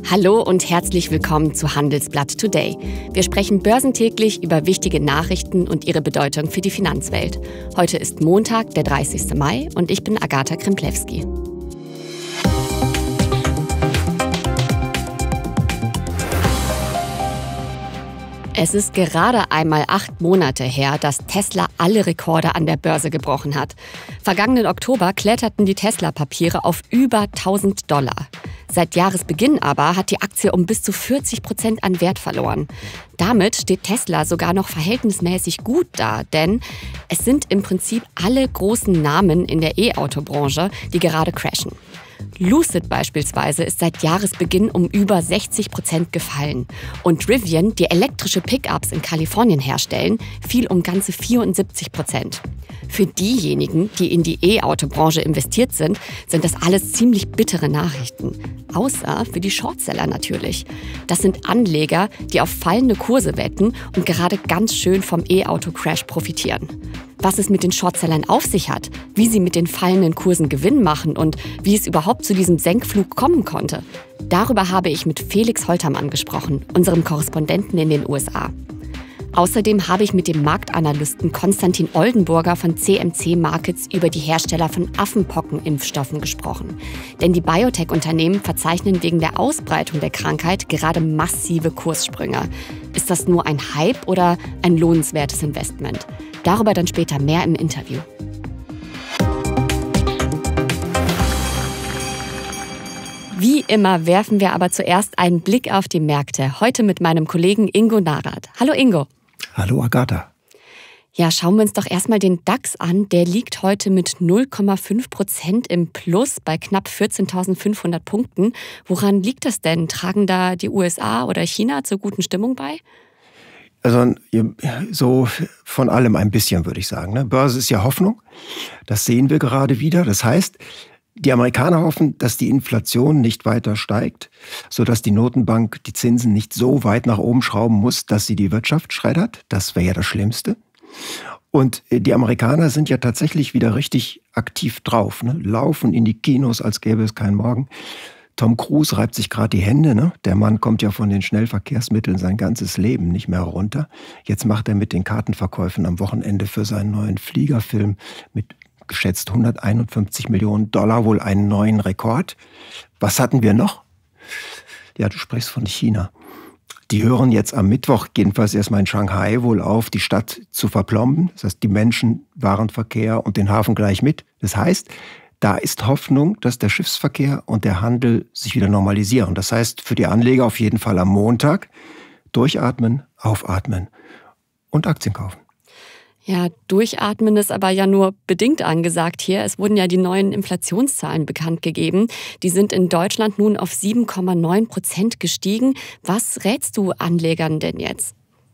Hallo und herzlich willkommen zu Handelsblatt Today. Wir sprechen börsentäglich über wichtige Nachrichten und ihre Bedeutung für die Finanzwelt. Heute ist Montag, der 30. Mai und ich bin Agatha Krimplewski. Es ist gerade einmal 8 Monate her, dass Tesla alle Rekorde an der Börse gebrochen hat. Vergangenen Oktober kletterten die Tesla-Papiere auf über $1.000. Seit Jahresbeginn aber hat die Aktie um bis zu 40% an Wert verloren. Damit steht Tesla sogar noch verhältnismäßig gut da, denn es sind im Prinzip alle großen Namen in der E-Auto-Branche, die gerade crashen. Lucid beispielsweise ist seit Jahresbeginn um über 60% gefallen. Und Rivian, die elektrische Pickups in Kalifornien herstellen, fiel um ganze 74%. Für diejenigen, die in die E-Auto-Branche investiert sind, sind das alles ziemlich bittere Nachrichten. Außer für die Shortseller natürlich. Das sind Anleger, die auf fallende Kurse wetten und gerade ganz schön vom E-Auto-Crash profitieren. Was es mit den Shortsellern auf sich hat, wie sie mit den fallenden Kursen Gewinn machen und wie es überhaupt zu diesem Senkflug kommen konnte. Darüber habe ich mit Felix Holtermann gesprochen, unserem Korrespondenten in den USA. Außerdem habe ich mit dem Marktanalysten Konstantin Oldenburger von CMC Markets über die Hersteller von Affenpockenimpfstoffen gesprochen. Denn die Biotech-Unternehmen verzeichnen wegen der Ausbreitung der Krankheit gerade massive Kurssprünge. Ist das nur ein Hype oder ein lohnenswertes Investment? Darüber dann später mehr im Interview. Wie immer werfen wir aber zuerst einen Blick auf die Märkte. Heute mit meinem Kollegen Ingo Narath. Hallo Ingo. Hallo Agatha. Ja, schauen wir uns doch erstmal den DAX an. Der liegt heute mit 0,5% im Plus bei knapp 14.500 Punkten. Woran liegt das denn? Tragen da die USA oder China zur guten Stimmung bei? Also so von allem ein bisschen, würde ich sagen. Börse ist ja Hoffnung. Das sehen wir gerade wieder. Das heißt, die Amerikaner hoffen, dass die Inflation nicht weiter steigt, sodass die Notenbank die Zinsen nicht so weit nach oben schrauben muss, dass sie die Wirtschaft schreddert. Das wäre ja das Schlimmste. Und die Amerikaner sind ja tatsächlich wieder richtig aktiv drauf. Laufen in die Kinos, als gäbe es keinen Morgen. Tom Cruise reibt sich gerade die Hände. Der Mann kommt ja von den Schnellverkehrsmitteln sein ganzes Leben nicht mehr runter. Jetzt macht er mit den Kartenverkäufen am Wochenende für seinen neuen Fliegerfilm mit geschätzt $151 Millionen wohl einen neuen Rekord. Was hatten wir noch? Ja, du sprichst von China. Die hören jetzt am Mittwoch, jedenfalls erstmal in Shanghai, wohl auf, die Stadt zu verplomben. Das heißt, die Menschen, Warenverkehr und den Hafen gleich mit. Das heißt, da ist Hoffnung, dass der Schiffsverkehr und der Handel sich wieder normalisieren. Das heißt, für die Anleger auf jeden Fall am Montag durchatmen, aufatmen und Aktien kaufen. Ja, durchatmen ist aber ja nur bedingt angesagt hier. Es wurden ja die neuen Inflationszahlen bekannt gegeben. Die sind in Deutschland nun auf 7,9% gestiegen. Was rätst du Anlegern denn jetzt?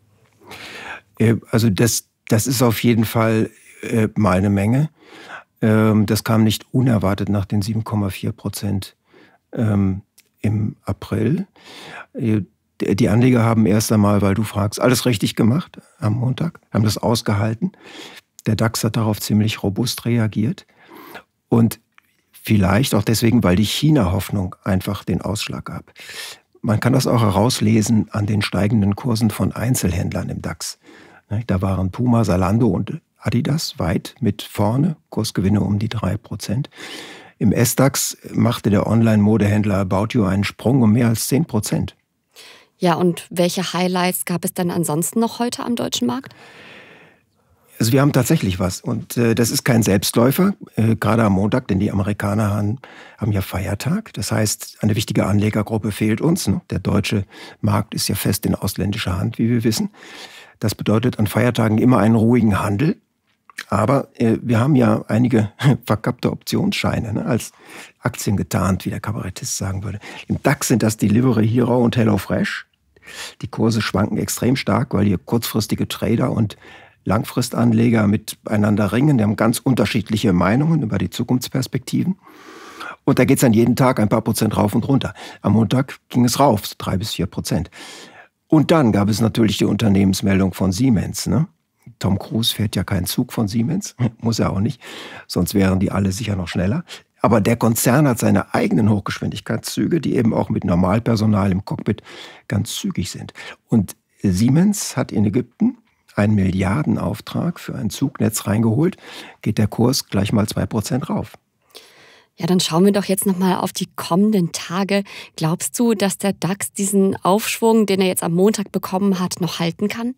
Also das ist auf jeden Fall mal eine Menge. Das kam nicht unerwartet nach den 7,4% im April. Die Anleger haben erst einmal, weil du fragst, alles richtig gemacht am Montag, haben das ausgehalten. Der DAX hat darauf ziemlich robust reagiert. Und vielleicht auch deswegen, weil die China-Hoffnung einfach den Ausschlag gab. Man kann das auch herauslesen an den steigenden Kursen von Einzelhändlern im DAX. Da waren Puma, Zalando und Adidas weit mit vorne, Kursgewinne um die 3%. Im SDAX machte der Online-Modehändler About You einen Sprung um mehr als 10%. Ja, und welche Highlights gab es dann ansonsten noch heute am deutschen Markt? Also wir haben tatsächlich was und das ist kein Selbstläufer, gerade am Montag, denn die Amerikaner haben ja Feiertag. Das heißt, eine wichtige Anlegergruppe fehlt uns. Der deutsche Markt ist ja fest in ausländischer Hand, wie wir wissen. Das bedeutet an Feiertagen immer einen ruhigen Handel. Aber wir haben ja einige verkappte Optionsscheine als Aktien getarnt, wie der Kabarettist sagen würde. Im DAX sind das Delivery Hero und HelloFresh. Die Kurse schwanken extrem stark, weil hier kurzfristige Trader und Langfristanleger miteinander ringen. Die haben ganz unterschiedliche Meinungen über die Zukunftsperspektiven. Und da geht es dann jeden Tag ein paar Prozent rauf und runter. Am Montag ging es rauf, 3-4%. Und dann gab es natürlich die Unternehmensmeldung von Siemens. Tom Cruise fährt ja keinen Zug von Siemens, muss er auch nicht, sonst wären die alle sicher noch schneller. Aber der Konzern hat seine eigenen Hochgeschwindigkeitszüge, die eben auch mit Normalpersonal im Cockpit ganz zügig sind. Und Siemens hat in Ägypten einen Milliardenauftrag für ein Zugnetz reingeholt, geht der Kurs gleich mal 2% rauf. Ja, dann schauen wir doch jetzt nochmal auf die kommenden Tage. Glaubst du, dass der DAX diesen Aufschwung, den er jetzt am Montag bekommen hat, noch halten kann?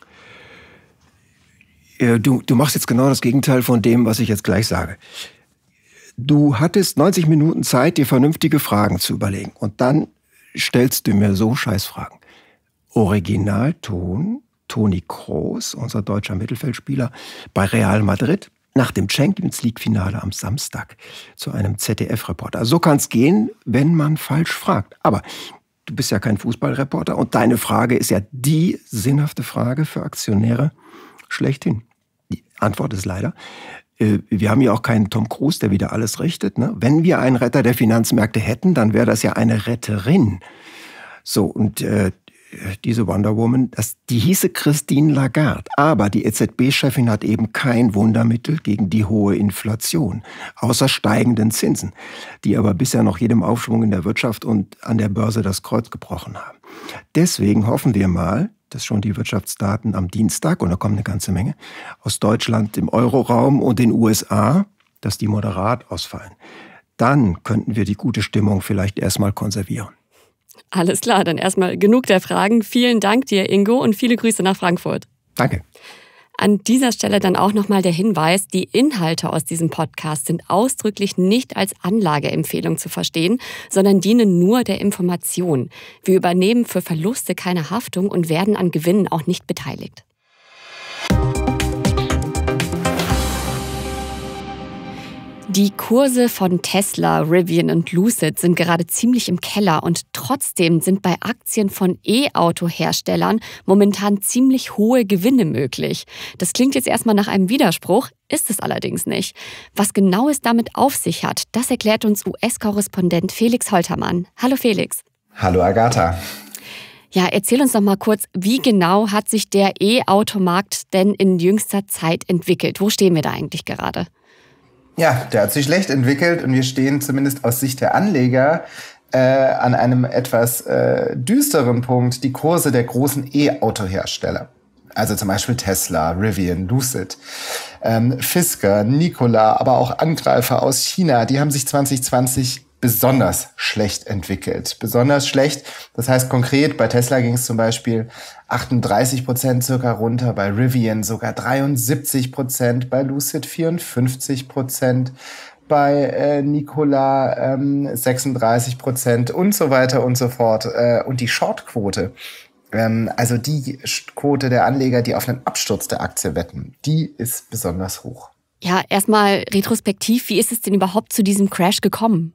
Du machst jetzt genau das Gegenteil von dem, was ich jetzt gleich sage. Du hattest 90 Minuten Zeit, dir vernünftige Fragen zu überlegen. Und dann stellst du mir so Scheißfragen. Originalton, Toni Kroos, unser deutscher Mittelfeldspieler, bei Real Madrid, nach dem Champions League-Finale am Samstag zu einem ZDF-Reporter. So kann es gehen, wenn man falsch fragt. Aber du bist ja kein Fußballreporter und deine Frage ist ja die sinnhafte Frage für Aktionäre schlechthin. Die Antwort ist leider, wir haben ja auch keinen Tom Cruise, der wieder alles richtet. Ne? Wenn wir einen Retter der Finanzmärkte hätten, dann wäre das ja eine Retterin. So, und diese Wonder Woman, die hieße Christine Lagarde. Aber die EZB-Chefin hat eben kein Wundermittel gegen die hohe Inflation, außer steigenden Zinsen, die aber bisher noch jedem Aufschwung in der Wirtschaft und an der Börse das Kreuz gebrochen haben. Deswegen hoffen wir mal, dass schon die Wirtschaftsdaten am Dienstag, und da kommen eine ganze Menge, aus Deutschland, im Euroraum und den USA, dass die moderat ausfallen. Dann könnten wir die gute Stimmung vielleicht erstmal konservieren. Alles klar, dann erstmal genug der Fragen. Vielen Dank dir, Ingo, und viele Grüße nach Frankfurt. Danke. An dieser Stelle dann auch nochmal der Hinweis, die Inhalte aus diesem Podcast sind ausdrücklich nicht als Anlageempfehlung zu verstehen, sondern dienen nur der Information. Wir übernehmen für Verluste keine Haftung und werden an Gewinnen auch nicht beteiligt. Die Kurse von Tesla, Rivian und Lucid sind gerade ziemlich im Keller und trotzdem sind bei Aktien von E-Auto-Herstellern momentan ziemlich hohe Gewinne möglich. Das klingt jetzt erstmal nach einem Widerspruch, ist es allerdings nicht. Was genau es damit auf sich hat, das erklärt uns US-Korrespondent Felix Holtermann. Hallo Felix. Hallo Agatha. Ja, erzähl uns doch mal kurz, wie genau hat sich der E-Automarkt denn in jüngster Zeit entwickelt? Wo stehen wir da eigentlich gerade? Ja, der hat sich schlecht entwickelt und wir stehen zumindest aus Sicht der Anleger an einem etwas düsteren Punkt, die Kurse der großen E-Auto-Hersteller. Also zum Beispiel Tesla, Rivian, Lucid, Fisker, Nikola, aber auch Angreifer aus China, die haben sich 2020 besonders schlecht entwickelt. Besonders schlecht, das heißt konkret, bei Tesla ging es zum Beispiel 38% circa runter, bei Rivian sogar 73%, bei Lucid 54%, bei Nikola 36% und so weiter und so fort. Und die Shortquote, also die Quote der Anleger, die auf einen Absturz der Aktie wetten, die ist besonders hoch. Ja, erstmal retrospektiv, wie ist es denn überhaupt zu diesem Crash gekommen?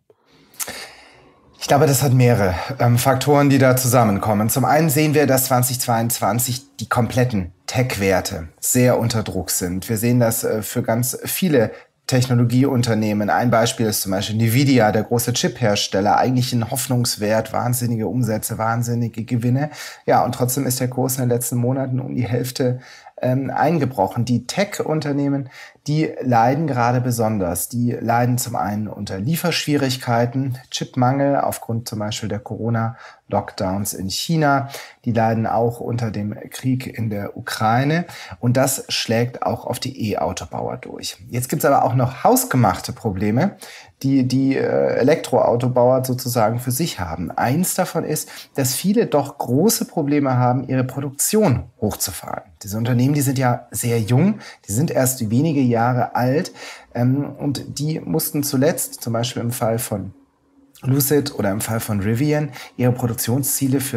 Ich glaube, das hat mehrere Faktoren, die da zusammenkommen. Zum einen sehen wir, dass 2022 die kompletten Tech-Werte sehr unter Druck sind. Wir sehen das für ganz viele Technologieunternehmen. Ein Beispiel ist zum Beispiel Nvidia, der große Chip-Hersteller, eigentlich ein Hoffnungswert, wahnsinnige Umsätze, wahnsinnige Gewinne. Ja, und trotzdem ist der Kurs in den letzten Monaten um die Hälfte eingebrochen. Die Tech-Unternehmen, die leiden gerade besonders. Die leiden zum einen unter Lieferschwierigkeiten, Chipmangel aufgrund zum Beispiel der Corona-Lockdowns in China. Die leiden auch unter dem Krieg in der Ukraine. Und das schlägt auch auf die E-Autobauer durch. Jetzt gibt es aber auch noch hausgemachte Probleme, die Elektroautobauer sozusagen für sich haben. Eins davon ist, dass viele doch große Probleme haben, ihre Produktion hochzufahren. Diese Unternehmen, die sind ja sehr jung, die sind erst wenige Jahre alt und die mussten zuletzt, zum Beispiel im Fall von Lucid oder im Fall von Rivian, ihre Produktionsziele für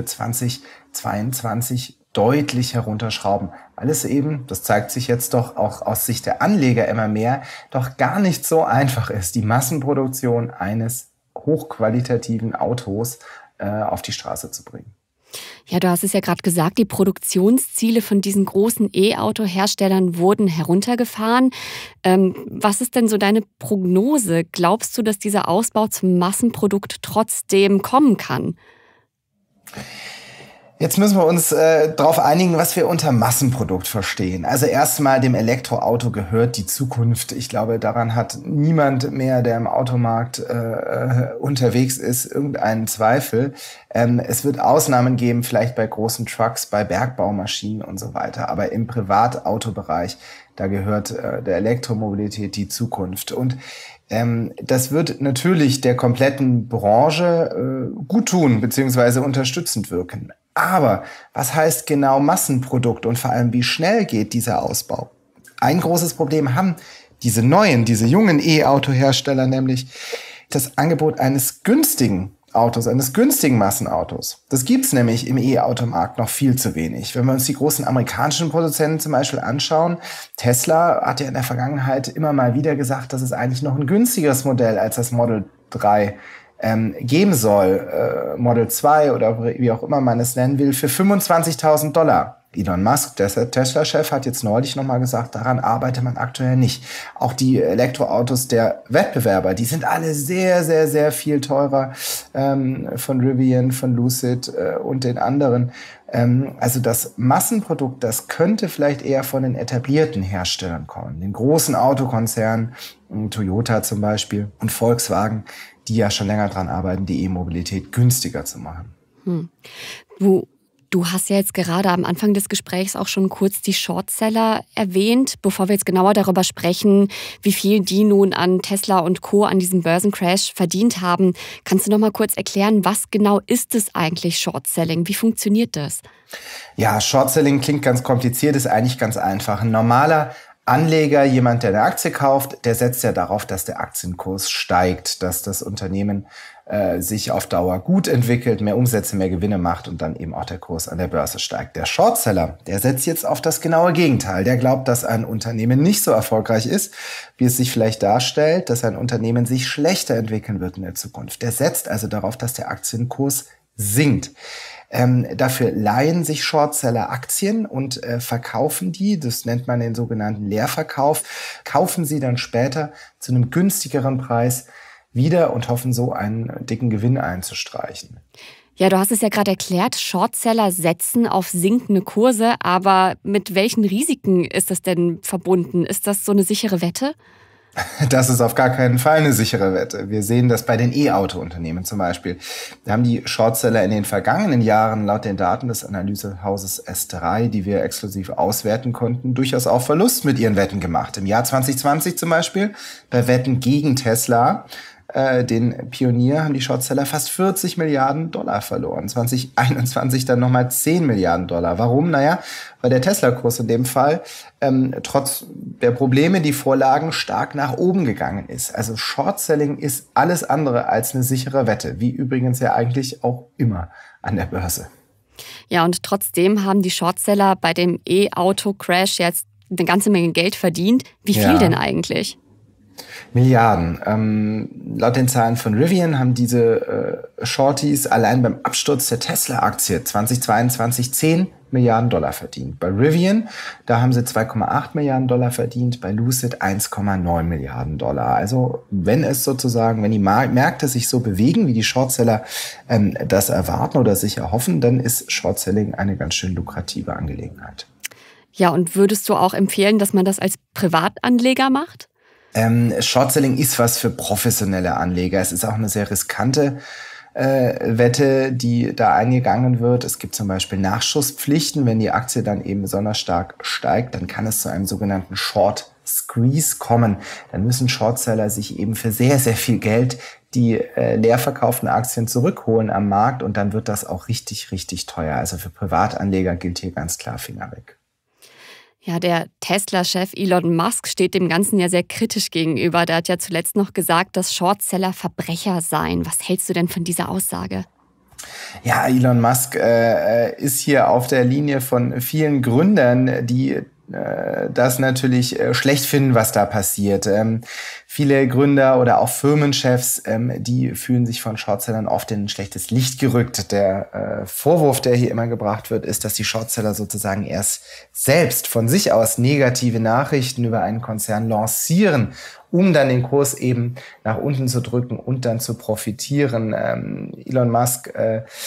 2022 deutlich herunterschrauben. Weil es eben, das zeigt sich jetzt doch auch aus Sicht der Anleger immer mehr, doch gar nicht so einfach ist, die Massenproduktion eines hochqualitativen Autos auf die Straße zu bringen. Ja, du hast es ja gerade gesagt, die Produktionsziele von diesen großen E-Auto-Herstellern wurden heruntergefahren. Was ist denn so deine Prognose? Glaubst du, dass dieser Ausbau zum Massenprodukt trotzdem kommen kann? Jetzt müssen wir uns darauf einigen, was wir unter Massenprodukt verstehen. Also erstmal, dem Elektroauto gehört die Zukunft. Ich glaube, daran hat niemand mehr, der im Automarkt unterwegs ist, irgendeinen Zweifel. Es wird Ausnahmen geben, vielleicht bei großen Trucks, bei Bergbaumaschinen und so weiter. Aber im Privatautobereich, da gehört der Elektromobilität die Zukunft. Und das wird natürlich der kompletten Branche gut tun, beziehungsweise unterstützend wirken. Aber was heißt genau Massenprodukt und vor allem, wie schnell geht dieser Ausbau? Ein großes Problem haben diese jungen E-Auto-Hersteller nämlich das Angebot eines günstigen Autos, eines günstigen Massenautos. Das gibt's nämlich im E-Automarkt noch viel zu wenig. Wenn wir uns die großen amerikanischen Produzenten zum Beispiel anschauen, Tesla hat ja in der Vergangenheit immer mal wieder gesagt, dass es eigentlich noch ein günstigeres Modell als das Model 3 geben soll, Model 2 oder wie auch immer man es nennen will, für $25.000. Elon Musk, der Tesla-Chef, hat jetzt neulich nochmal gesagt, daran arbeitet man aktuell nicht. Auch die Elektroautos der Wettbewerber, die sind alle sehr, sehr, sehr viel teurer, von Rivian, von Lucid und den anderen. Also das Massenprodukt, das könnte vielleicht eher von den etablierten Herstellern kommen, den großen Autokonzernen, Toyota zum Beispiel und Volkswagen, die ja schon länger dran arbeiten, die E-Mobilität günstiger zu machen. Du hast ja jetzt gerade am Anfang des Gesprächs auch schon kurz die Shortseller erwähnt. Bevor wir jetzt genauer darüber sprechen, wie viel die nun an Tesla und Co. an diesem Börsencrash verdient haben, kannst du noch mal kurz erklären, was genau ist es eigentlich, Shortselling? Wie funktioniert das? Ja, Shortselling klingt ganz kompliziert, ist eigentlich ganz einfach. Ein normaler Anleger, jemand, der eine Aktie kauft, der setzt ja darauf, dass der Aktienkurs steigt, dass das Unternehmen sich auf Dauer gut entwickelt, mehr Umsätze, mehr Gewinne macht und dann eben auch der Kurs an der Börse steigt. Der Shortseller, der setzt jetzt auf das genaue Gegenteil. Der glaubt, dass ein Unternehmen nicht so erfolgreich ist, wie es sich vielleicht darstellt, dass ein Unternehmen sich schlechter entwickeln wird in der Zukunft. Der setzt also darauf, dass der Aktienkurs sinkt. Dafür leihen sich Shortseller Aktien und verkaufen die, das nennt man den sogenannten Leerverkauf, kaufen sie dann später zu einem günstigeren Preis wieder und hoffen so einen dicken Gewinn einzustreichen. Ja, du hast es ja gerade erklärt, Shortseller setzen auf sinkende Kurse, aber mit welchen Risiken ist das denn verbunden? Ist das so eine sichere Wette? Das ist auf gar keinen Fall eine sichere Wette. Wir sehen das bei den E-Auto-Unternehmen zum Beispiel. Da haben die Shortseller in den vergangenen Jahren laut den Daten des Analysehauses S3, die wir exklusiv auswerten konnten, durchaus auch Verlust mit ihren Wetten gemacht. Im Jahr 2020 zum Beispiel bei Wetten gegen Tesla, den Pionier, haben die Shortseller fast $40 Milliarden verloren. 2021 dann nochmal $10 Milliarden. Warum? Naja, weil der Tesla-Kurs in dem Fall trotz der Probleme, die vorlagen, stark nach oben gegangen ist. Also Shortselling ist alles andere als eine sichere Wette, wie übrigens ja eigentlich auch immer an der Börse. Ja, und trotzdem haben die Shortseller bei dem E-Auto-Crash jetzt eine ganze Menge Geld verdient. Wie viel denn eigentlich? Milliarden. Laut den Zahlen von Rivian haben diese Shorties allein beim Absturz der Tesla-Aktie 2022 $10 Milliarden verdient. Bei Rivian, da haben sie $2,8 Milliarden verdient, bei Lucid $1,9 Milliarden. Also wenn die Märkte sich so bewegen, wie die Shortseller das erwarten oder sich erhoffen, dann ist Shortselling eine ganz schön lukrative Angelegenheit. Ja, und würdest du auch empfehlen, dass man das als Privatanleger macht? Shortselling ist was für professionelle Anleger. Es ist auch eine sehr riskante Wette, die da eingegangen wird. Es gibt zum Beispiel Nachschusspflichten. Wenn die Aktie dann eben besonders stark steigt, dann kann es zu einem sogenannten Short Squeeze kommen. Dann müssen Shortseller sich eben für sehr, sehr viel Geld die leer verkauften Aktien zurückholen am Markt und dann wird das auch richtig, richtig teuer. Also für Privatanleger gilt hier ganz klar Finger weg. Ja, der Tesla-Chef Elon Musk steht dem Ganzen ja sehr kritisch gegenüber. Der hat ja zuletzt noch gesagt, dass Shortseller Verbrecher seien. Was hältst du denn von dieser Aussage? Ja, Elon Musk ist hier auf der Linie von vielen Gründern, die das natürlich schlecht finden, was da passiert. Viele Gründer oder auch Firmenchefs, die fühlen sich von Shortsellern oft in ein schlechtes Licht gerückt. Der Vorwurf, der hier immer gebracht wird, ist, dass die Shortseller sozusagen erst selbst von sich aus negative Nachrichten über einen Konzern lancieren, um dann den Kurs eben nach unten zu drücken und dann zu profitieren. Elon Musk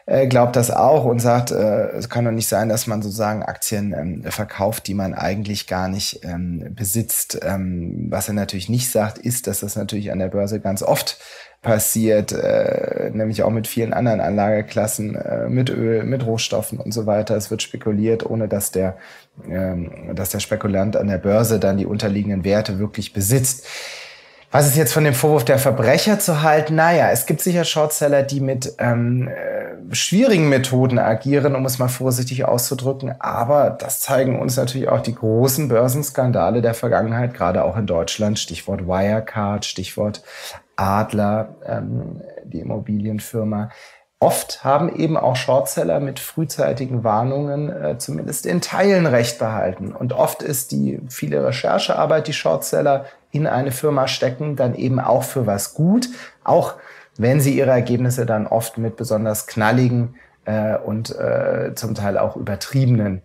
glaubt das auch und sagt, es kann doch nicht sein, dass man sozusagen Aktien verkauft, die man eigentlich gar nicht besitzt. Was er natürlich nicht sagt, ist, dass das natürlich an der Börse ganz oft passiert, nämlich auch mit vielen anderen Anlageklassen, mit Öl, mit Rohstoffen und so weiter. Es wird spekuliert, ohne dass der Spekulant an der Börse dann die unterliegenden Werte wirklich besitzt. Was ist jetzt von dem Vorwurf der Verbrecher zu halten? Naja, es gibt sicher Shortseller, die mit schwierigen Methoden agieren, um es mal vorsichtig auszudrücken. Aber das zeigen uns natürlich auch die großen Börsenskandale der Vergangenheit, gerade auch in Deutschland. Stichwort Wirecard, Stichwort Adler, die Immobilienfirma. Oft haben eben auch Shortseller mit frühzeitigen Warnungen zumindest in Teilen Recht behalten. Und oft ist die viele Recherchearbeit, die Shortseller in eine Firma stecken, dann eben auch für was gut, auch wenn sie ihre Ergebnisse dann oft mit besonders knalligen und zum Teil auch übertriebenen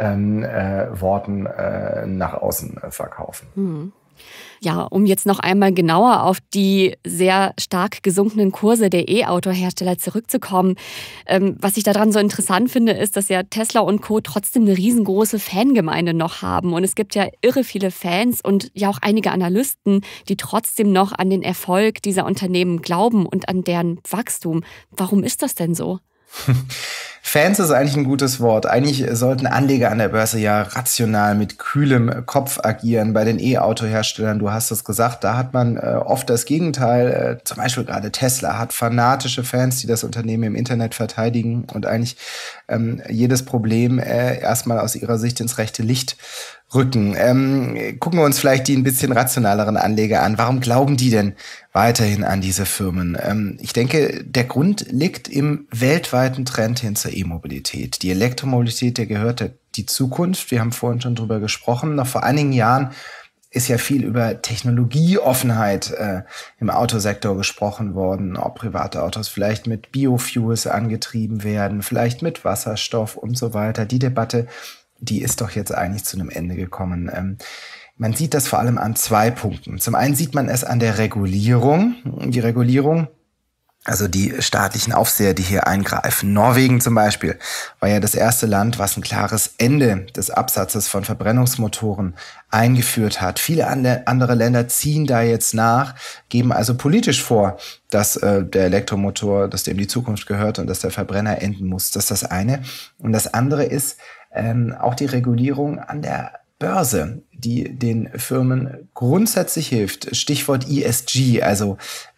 Worten nach außen verkaufen. Ja, um jetzt noch einmal genauer auf die sehr stark gesunkenen Kurse der E-Auto-Hersteller zurückzukommen. Was ich daran so interessant finde, ist, dass ja Tesla und Co. trotzdem eine riesengroße Fangemeinde noch haben. Und es gibt ja irre viele Fans und ja auch einige Analysten, die trotzdem noch an den Erfolg dieser Unternehmen glauben und an deren Wachstum. Warum ist das denn so? Fans ist eigentlich ein gutes Wort. Eigentlich sollten Anleger an der Börse ja rational mit kühlem Kopf agieren. Bei den E-Auto-Herstellern, du hast es gesagt, da hat man oft das Gegenteil. Zum Beispiel gerade Tesla hat fanatische Fans, die das Unternehmen im Internet verteidigen und eigentlich jedes Problem erstmal aus ihrer Sicht ins rechte Licht rücken. Gucken wir uns vielleicht die ein bisschen rationaleren Anleger an. Warum glauben die denn weiterhin an diese Firmen? Ich denke, der Grund liegt im weltweiten Trend hin zur E-Mobilität. Die Elektromobilität, der gehört die Zukunft. Wir haben vorhin schon drüber gesprochen. Noch vor einigen Jahren ist ja viel über Technologieoffenheit im Autosektor gesprochen worden, ob private Autos vielleicht mit Biofuels angetrieben werden, vielleicht mit Wasserstoff und so weiter. Die Debatte, die ist doch jetzt eigentlich zu einem Ende gekommen. Man sieht das vor allem an 2 Punkten. Zum einen sieht man es an der Regulierung. Die Regulierung, also die staatlichen Aufseher, die hier eingreifen. Norwegen zum Beispiel war ja das erste Land, was ein klares Ende des Absatzes von Verbrennungsmotoren eingeführt hat. Viele andere Länder ziehen da jetzt nach, geben also politisch vor, dass der Elektromotor, dass dem die Zukunft gehört und dass der Verbrenner enden muss. Das ist das eine. Und das andere ist auch die Regulierung an der Börse, die den Firmen grundsätzlich hilft. Stichwort ESG, also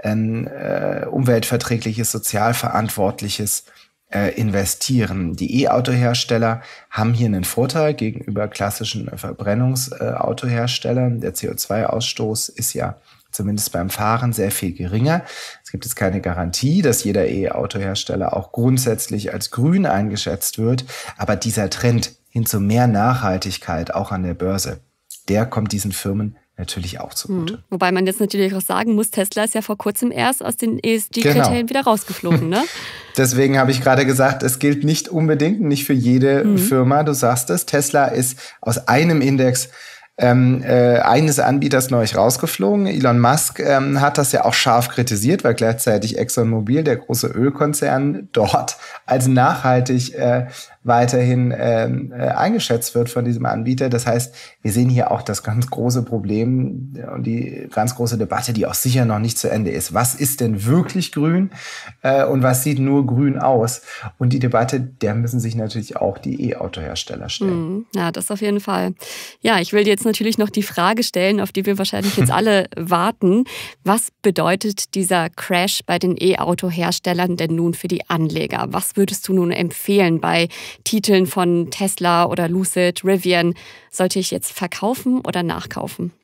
umweltverträgliches, sozialverantwortliches Investieren. Die E-Auto-Hersteller haben hier einen Vorteil gegenüber klassischen Verbrennungsautoherstellern. Der CO2-Ausstoß ist ja zumindest beim Fahren sehr viel geringer. Es gibt jetzt keine Garantie, dass jeder E-Auto-Hersteller auch grundsätzlich als grün eingeschätzt wird. Aber dieser Trend hin zu mehr Nachhaltigkeit auch an der Börse, der kommt diesen Firmen natürlich auch zugute. Wobei man jetzt natürlich auch sagen muss, Tesla ist ja vor kurzem erst aus den ESG-Kriterien wieder rausgeflogen, ne? Deswegen habe ich gerade gesagt, es gilt nicht unbedingt, nicht für jede Firma. Du sagst es, Tesla ist aus einem Index eines Anbieters neulich rausgeflogen. Elon Musk hat das ja auch scharf kritisiert, weil gleichzeitig ExxonMobil, der große Ölkonzern, dort als nachhaltig weiterhin eingeschätzt wird von diesem Anbieter. Das heißt, wir sehen hier auch das ganz große Problem und die ganz große Debatte, die auch sicher noch nicht zu Ende ist. Was ist denn wirklich grün und was sieht nur grün aus? Und die Debatte, der müssen sich natürlich auch die E-Auto-Hersteller stellen. Ja, das auf jeden Fall. Ja, ich will dir jetzt natürlich noch die Frage stellen, auf die wir wahrscheinlich jetzt alle warten. Was bedeutet dieser Crash bei den E-Auto-Herstellern denn nun für die Anleger? Was würdest du nun empfehlen bei Titeln von Tesla oder Lucid, Rivian? Sollte ich jetzt verkaufen oder nachkaufen?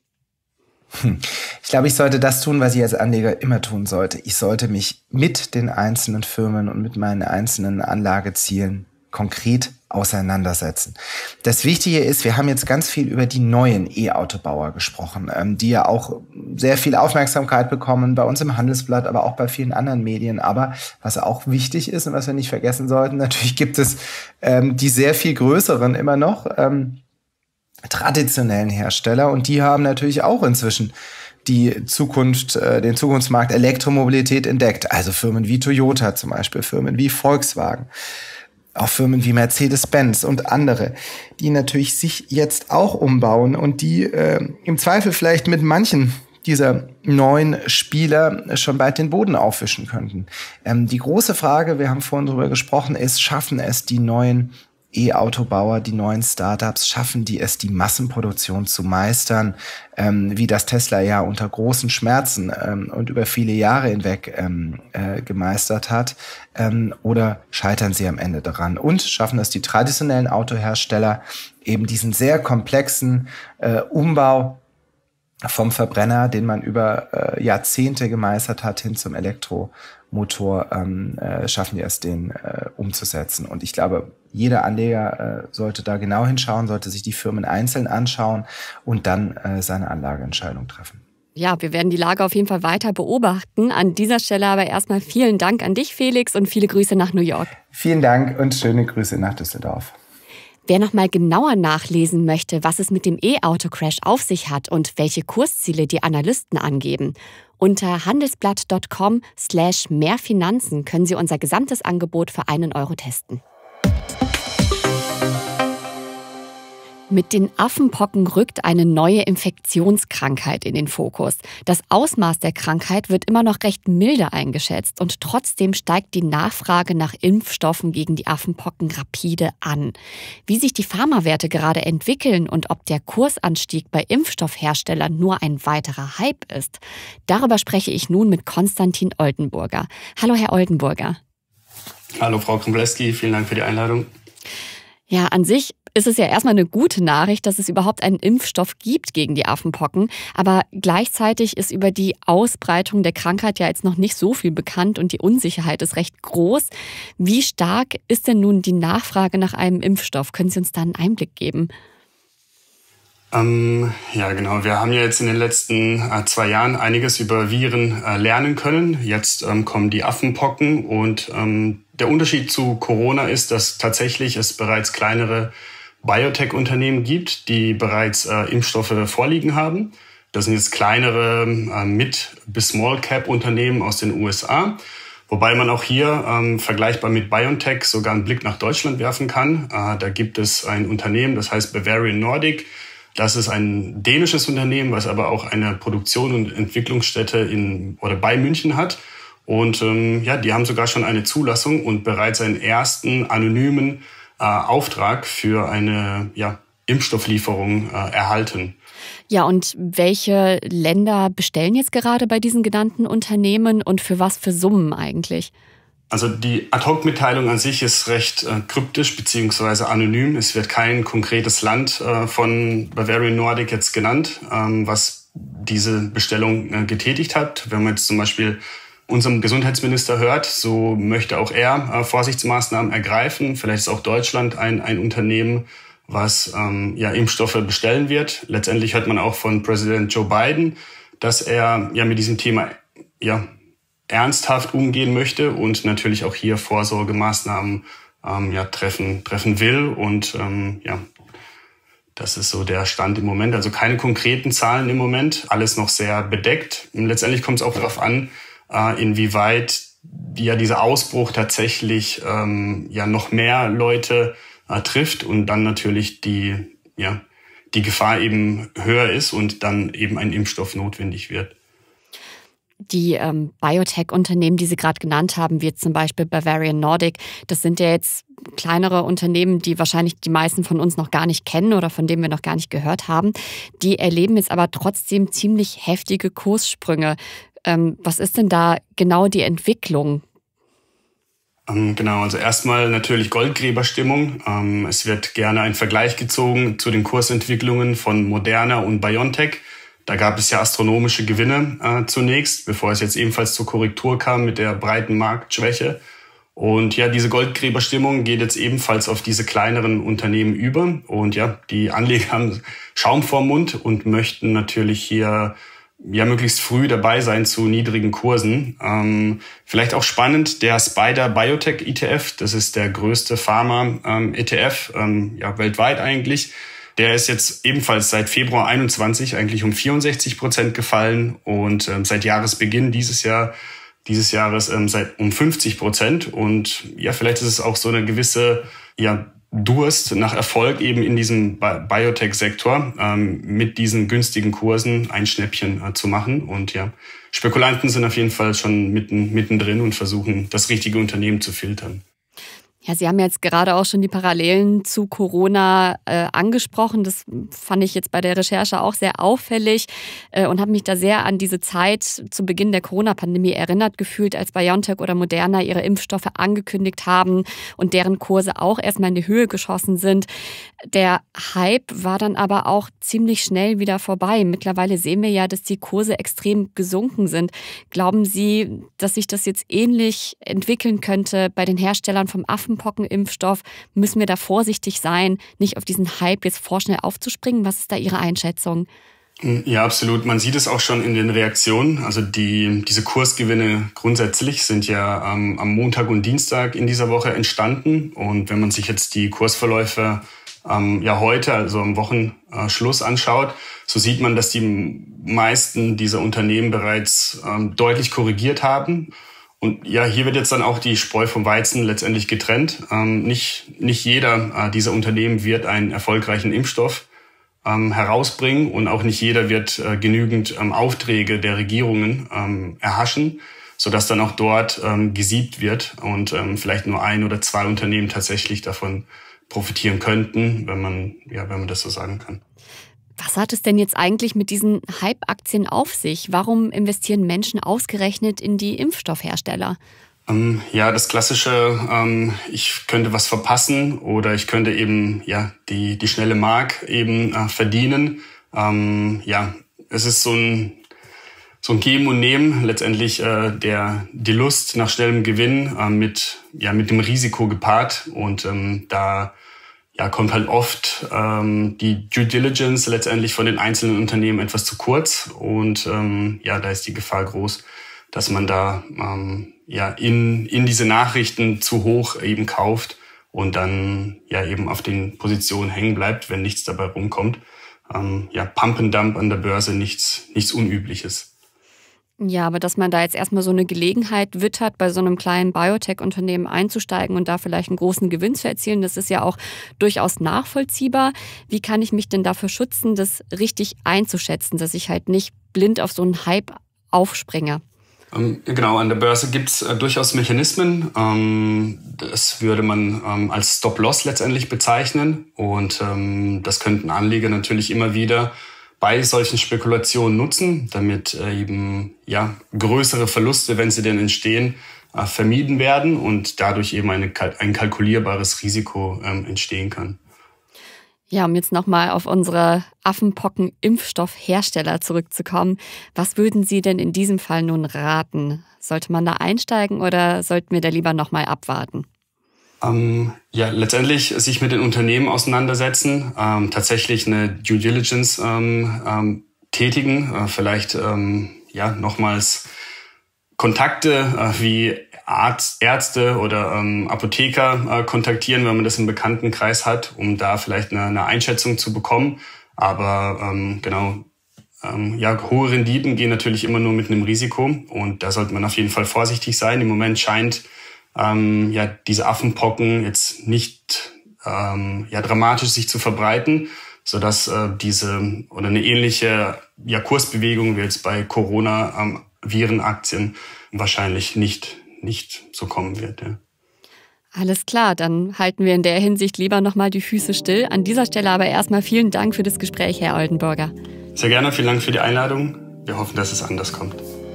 Ich glaube, ich sollte das tun, was ich als Anleger immer tun sollte. Ich sollte mich mit den einzelnen Firmen und mit meinen einzelnen Anlagezielen konkret auseinandersetzen. Das Wichtige ist, wir haben jetzt ganz viel über die neuen E-Autobauer gesprochen, die ja auch sehr viel Aufmerksamkeit bekommen, bei uns im Handelsblatt, aber auch bei vielen anderen Medien. Aber was auch wichtig ist und was wir nicht vergessen sollten, natürlich gibt es die sehr viel größeren immer noch traditionellen Hersteller und die haben natürlich auch inzwischen den Zukunftsmarkt Elektromobilität entdeckt. Also Firmen wie Toyota zum Beispiel, Firmen wie Volkswagen, auch Firmen wie Mercedes-Benz und andere, die natürlich sich jetzt auch umbauen und die im Zweifel vielleicht mit manchen dieser neuen Spieler schon bald den Boden aufwischen könnten. Die große Frage, wir haben vorhin drüber gesprochen, ist, schaffen es die neuen E-Autobauer, die neuen Startups, schaffen die es, die Massenproduktion zu meistern, wie das Tesla ja unter großen Schmerzen und über viele Jahre hinweg gemeistert hat, oder scheitern sie am Ende daran? Und schaffen es die traditionellen Autohersteller, eben diesen sehr komplexen Umbau vom Verbrenner, den man über Jahrzehnte gemeistert hat, hin zum Elektromotor, schaffen die es, den umzusetzen. Und ich glaube, jeder Anleger sollte da genau hinschauen, sollte sich die Firmen einzeln anschauen und dann seine Anlageentscheidung treffen. Ja, wir werden die Lage auf jeden Fall weiter beobachten. An dieser Stelle aber erstmal vielen Dank an dich, Felix, und viele Grüße nach New York. Vielen Dank und schöne Grüße nach Düsseldorf. Wer noch mal genauer nachlesen möchte, was es mit dem E-Auto-Crash auf sich hat und welche Kursziele die Analysten angeben, unter handelsblatt.com/mehrfinanzen können Sie unser gesamtes Angebot für 1 Euro testen. Mit den Affenpocken rückt eine neue Infektionskrankheit in den Fokus. Das Ausmaß der Krankheit wird immer noch recht milde eingeschätzt und trotzdem steigt die Nachfrage nach Impfstoffen gegen die Affenpocken rapide an. Wie sich die Pharmawerte gerade entwickeln und ob der Kursanstieg bei Impfstoffherstellern nur ein weiterer Hype ist, darüber spreche ich nun mit Konstantin Oldenburger. Hallo, Herr Oldenburger. Hallo, Frau Krumbleski, vielen Dank für die Einladung. Ja, an sich ist es ja erstmal eine gute Nachricht, dass es überhaupt einen Impfstoff gibt gegen die Affenpocken. Aber gleichzeitig ist über die Ausbreitung der Krankheit ja jetzt noch nicht so viel bekannt und die Unsicherheit ist recht groß. Wie stark ist denn nun die Nachfrage nach einem Impfstoff? Können Sie uns da einen Einblick geben? Ja, genau. Wir haben ja jetzt in den letzten 2 Jahren einiges über Viren lernen können. Jetzt kommen die Affenpocken und der Unterschied zu Corona ist, dass tatsächlich es bereits kleinere Biotech-Unternehmen gibt, die bereits Impfstoffe vorliegen haben. Das sind jetzt kleinere Mid- bis Small-Cap-Unternehmen aus den USA. Wobei man auch hier vergleichbar mit BioNTech sogar einen Blick nach Deutschland werfen kann. Da gibt es ein Unternehmen, das heißt Bavarian Nordic. Das ist ein dänisches Unternehmen, was aber auch eine Produktion und Entwicklungsstätte bei München hat. Und die haben sogar schon eine Zulassung und bereits einen ersten anonymen Auftrag für eine Impfstofflieferung erhalten. Ja, und welche Länder bestellen jetzt gerade bei diesen genannten Unternehmen und für was für Summen eigentlich? Also die Ad-Hoc-Mitteilung an sich ist recht kryptisch bzw. anonym. Es wird kein konkretes Land von Bavarian Nordic jetzt genannt, was diese Bestellung getätigt hat. Wenn man jetzt zum Beispiel unserem Gesundheitsminister hört, so möchte auch er Vorsichtsmaßnahmen ergreifen. Vielleicht ist auch Deutschland ein Unternehmen, was Impfstoffe bestellen wird. Letztendlich hört man auch von Präsident Joe Biden, dass er mit diesem Thema ernsthaft umgehen möchte und natürlich auch hier Vorsorgemaßnahmen treffen will. Und das ist so der Stand im Moment. Also keine konkreten Zahlen im Moment, alles noch sehr bedeckt. Und letztendlich kommt es auch darauf an, inwieweit dieser Ausbruch tatsächlich noch mehr Leute trifft und dann natürlich die Gefahr eben höher ist und dann eben ein Impfstoff notwendig wird. Die Biotech-Unternehmen, die Sie gerade genannt haben, wie zum Beispiel Bavarian Nordic, das sind ja jetzt kleinere Unternehmen, die wahrscheinlich die meisten von uns noch gar nicht kennen oder von denen wir noch gar nicht gehört haben. Die erleben jetzt aber trotzdem ziemlich heftige Kurssprünge. Was ist denn da genau die Entwicklung? Genau, also erstmal natürlich Goldgräberstimmung. Es wird gerne ein Vergleich gezogen zu den Kursentwicklungen von Moderna und BioNTech. Da gab es ja astronomische Gewinne zunächst, bevor es jetzt ebenfalls zur Korrektur kam mit der breiten Marktschwäche. Und diese Goldgräberstimmung geht jetzt ebenfalls auf diese kleineren Unternehmen über. Und die Anleger haben Schaum vorm Mund und möchten natürlich hier möglichst früh dabei sein zu niedrigen Kursen. Vielleicht auch spannend, der Spider Biotech ETF, das ist der größte Pharma-ETF, weltweit eigentlich. Der ist jetzt ebenfalls seit Februar 21 eigentlich um 64% gefallen und seit Jahresbeginn dieses Jahres seit um 50%. Und ja, vielleicht ist es auch so eine gewisse Durst nach Erfolg eben in diesem Biotech-Sektor, mit diesen günstigen Kursen ein Schnäppchen zu machen. Und ja, Spekulanten sind auf jeden Fall schon mittendrin und versuchen, das richtige Unternehmen zu filtern. Ja, Sie haben jetzt gerade auch schon die Parallelen zu Corona angesprochen. Das fand ich jetzt bei der Recherche auch sehr auffällig und habe mich da sehr an diese Zeit zu Beginn der Corona-Pandemie erinnert gefühlt, als BioNTech oder Moderna ihre Impfstoffe angekündigt haben und deren Kurse auch erstmal in die Höhe geschossen sind. Der Hype war dann aber auch ziemlich schnell wieder vorbei. Mittlerweile sehen wir ja, dass die Kurse extrem gesunken sind. Glauben Sie, dass sich das jetzt ähnlich entwickeln könnte bei den Herstellern vom Affenpockenimpfstoff? Müssen wir da vorsichtig sein, nicht auf diesen Hype jetzt vorschnell aufzuspringen? Was ist da Ihre Einschätzung? Ja, absolut. Man sieht es auch schon in den Reaktionen. Also diese Kursgewinne grundsätzlich sind ja am Montag und Dienstag in dieser Woche entstanden. Und wenn man sich jetzt die Kursverläufe heute, also am Wochenschluss anschaut, so sieht man, dass die meisten dieser Unternehmen bereits deutlich korrigiert haben. Und ja, hier wird jetzt dann auch die Spreu vom Weizen letztendlich getrennt. Nicht jeder dieser Unternehmen wird einen erfolgreichen Impfstoff herausbringen und auch nicht jeder wird genügend Aufträge der Regierungen erhaschen, sodass dann auch dort gesiebt wird und vielleicht nur 1 oder 2 Unternehmen tatsächlich davon profitieren könnten, wenn man das so sagen kann. Was hat es denn jetzt eigentlich mit diesen Hype-Aktien auf sich? Warum investieren Menschen ausgerechnet in die Impfstoffhersteller? Das klassische, ich könnte was verpassen oder ich könnte eben die schnelle Mark eben verdienen. Es ist so ein Geben und Nehmen, letztendlich die Lust nach schnellem Gewinn mit dem Risiko gepaart. Und da kommt halt oft die Due Diligence letztendlich von den einzelnen Unternehmen etwas zu kurz. Und da ist die Gefahr groß, dass man da in diese Nachrichten zu hoch eben kauft und dann eben auf den Positionen hängen bleibt, wenn nichts dabei rumkommt. Pump and Dump an der Börse, nichts Unübliches. Ja, aber dass man da jetzt erstmal so eine Gelegenheit wittert, bei so einem kleinen Biotech-Unternehmen einzusteigen und da vielleicht einen großen Gewinn zu erzielen, das ist ja auch durchaus nachvollziehbar. Wie kann ich mich denn dafür schützen, das richtig einzuschätzen, dass ich halt nicht blind auf so einen Hype aufspringe? Genau, an der Börse gibt's durchaus Mechanismen. Das würde man als Stop-Loss letztendlich bezeichnen. Und das könnten Anleger natürlich immer wieder bei solchen Spekulationen nutzen, damit eben größere Verluste, wenn sie denn entstehen, vermieden werden und dadurch eben ein kalkulierbares Risiko entstehen kann. Ja, um jetzt nochmal auf unsere Affenpocken-Impfstoffhersteller zurückzukommen. Was würden Sie denn in diesem Fall nun raten? Sollte man da einsteigen oder sollten wir da lieber nochmal abwarten? Letztendlich sich mit den Unternehmen auseinandersetzen, tatsächlich eine Due Diligence tätigen, vielleicht nochmals Kontakte wie Ärzte oder Apotheker kontaktieren, wenn man das im Bekanntenkreis hat, um da vielleicht eine Einschätzung zu bekommen. Aber hohe Renditen gehen natürlich immer nur mit einem Risiko und da sollte man auf jeden Fall vorsichtig sein. Im Moment scheint diese Affenpocken jetzt nicht dramatisch sich zu verbreiten, sodass eine ähnliche Kursbewegung wie jetzt bei Corona-Virenaktien wahrscheinlich nicht so kommen wird. Ja. Alles klar, dann halten wir in der Hinsicht lieber nochmal die Füße still. An dieser Stelle aber erstmal vielen Dank für das Gespräch, Herr Oldenburger. Sehr gerne, vielen Dank für die Einladung. Wir hoffen, dass es anders kommt.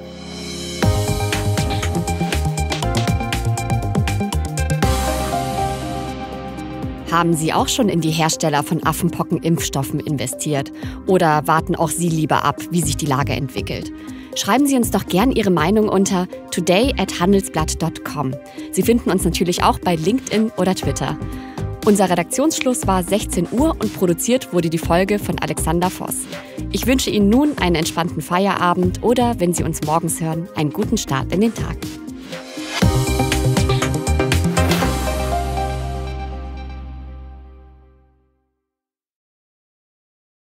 Haben Sie auch schon in die Hersteller von Affenpockenimpfstoffen investiert? Oder warten auch Sie lieber ab, wie sich die Lage entwickelt? Schreiben Sie uns doch gern Ihre Meinung unter today@handelsblatt.com. Sie finden uns natürlich auch bei LinkedIn oder Twitter. Unser Redaktionsschluss war 16 Uhr und produziert wurde die Folge von Alexander Voss. Ich wünsche Ihnen nun einen entspannten Feierabend oder, wenn Sie uns morgens hören, einen guten Start in den Tag.